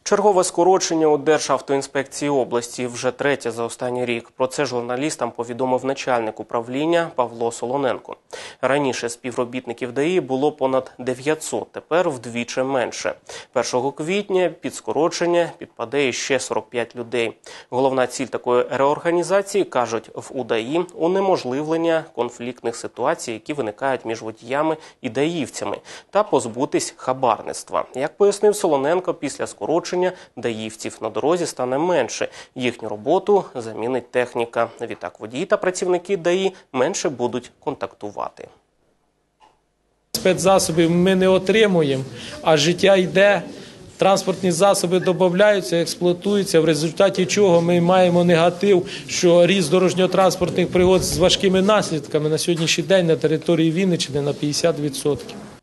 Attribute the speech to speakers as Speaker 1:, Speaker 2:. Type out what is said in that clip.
Speaker 1: Чергове скорочення у Державтоінспекції області вже третє за останній рік. Про це журналістам повідомив начальник управління Павло Солоненко. Раніше співробітників ДАІ було понад 900, тепер вдвічі менше. 1 квітня під скорочення підпаде ще 45 людей. Головна ціль такої реорганізації, кажуть в УДАІ, унеможливлення конфліктних ситуацій, які виникають між водіями і даївцями, та позбутись хабарництва. Як пояснив Солоненко, після скорочення даївців на дорозі стане менше. Їхню роботу замінить техніка. Відтак водії та працівники ДАІ менше будуть контактувати.
Speaker 2: Спецзасобів ми не отримуємо, а життя йде. Транспортні засоби додаються, експлуатуються, в результаті чого ми маємо негатив, що ріст дорожньо-транспортних пригод з важкими наслідками на сьогоднішній день на території Вінниччини на 50%.